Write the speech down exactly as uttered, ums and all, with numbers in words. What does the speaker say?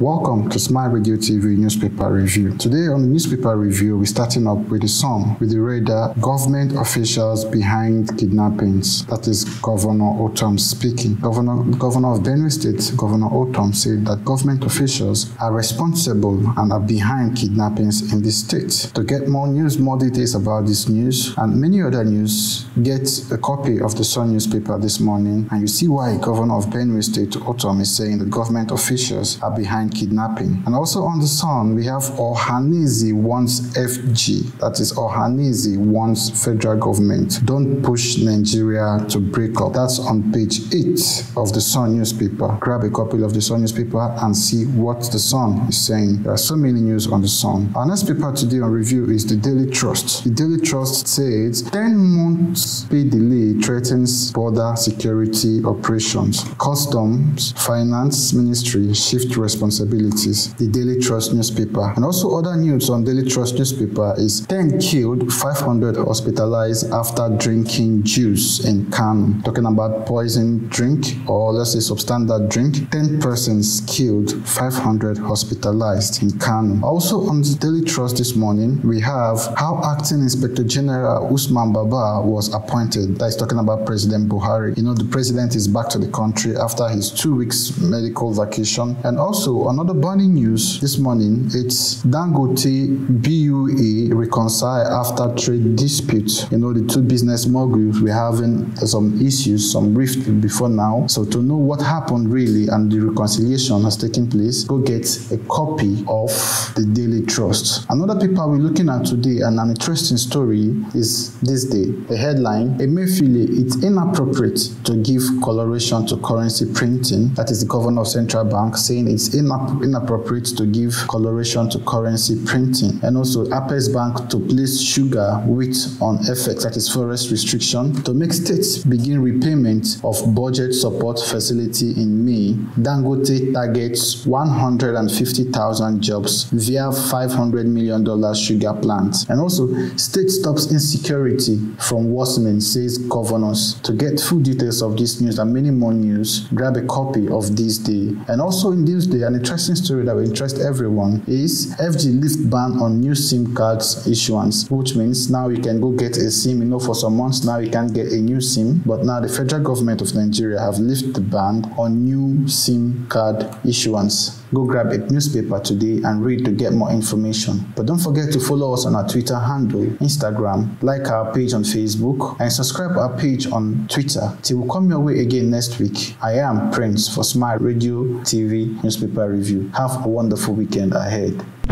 Welcome to Smyle RadioTv Newspaper Review. Today on the Newspaper Review, we're starting up with the Sun, with the radar government officials behind kidnappings. That is Governor Otom speaking. Governor, Governor of Benue State, Governor Otom, said that government officials are responsible and are behind kidnappings in this state. To get more news, more details about this news and many other news, get a copy of the Sun newspaper this morning, and you see why Governor of Benue State, Otom, is saying that government officials are behind kidnapping. And also on the Sun, we have Ohanaeze wants F G. That is, Ohanaeze wants federal government. Don't push Nigeria to break up. That's on page eight of the Sun newspaper. Grab a copy of the Sun newspaper and see what the Sun is saying. There are so many news on the Sun. Our next paper today on review is the Daily Trust. The Daily Trust says ten months pay delay threatens border security operations. Customs, Finance Ministry shift responsibilities. The Daily Trust newspaper. And also other news on Daily Trust newspaper is ten killed, five hundred hospitalized after drinking juice in Kano. Talking about poison drink, or let's say substandard drink. ten persons killed, five hundred hospitalized in Kano. Also on the Daily Trust this morning, we have how Acting Inspector General Usman Baba was appointed. That is talking about President Buhari. You know, the president is back to the country after his two weeks medical vacation. And also another burning news this morning, it's Dangote B U A reconcile after trade dispute. You know, the two business moguls were having some issues, some rift before now. So to know what happened really and the reconciliation has taken place, go get a copy of the Daily Trust. Another paper we're looking at today, and an interesting story, is this day. The headline, Emefiele, it's inappropriate to give coloration to currency printing. That is the governor of Central Bank saying it's inap inappropriate to give coloration to currency printing. And also Apex Bank to place sugar, wheat on F X, that is forest restriction, to make states begin repayment of budget support facility in May. Dangote targets one hundred fifty thousand jobs via five hundred million dollars sugar plant. And also state stops insecurity from worsening, says governors. To get full details of this news and many more news, grab a copy of This Day. And also in This Day, an interesting story that will interest everyone is F G lift ban on new SIM cards issuance, which means now you can go get a SIM. You know, for some months now you can't get a new SIM, but now the federal government of Nigeria have lifted the ban on new SIM card issuance. Go grab a newspaper today and read to get more information. But don't forget to follow us on our Twitter handle, Instagram, like our page on Facebook, and subscribe our page on Twitter. Till we come your way again next week, I am Prince for Smyle RadioTv Newspaper Review. Have a wonderful weekend ahead.